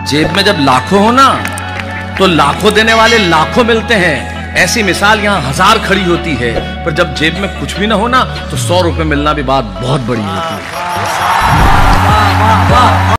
जेब में जब लाखों हो ना तो लाखों देने वाले लाखों मिलते हैं। ऐसी मिसाल यहाँ 1000 खड़ी होती है, पर जब जेब में कुछ भी ना हो ना तो 100 रुपए मिलना भी बात बहुत बड़ी होती है।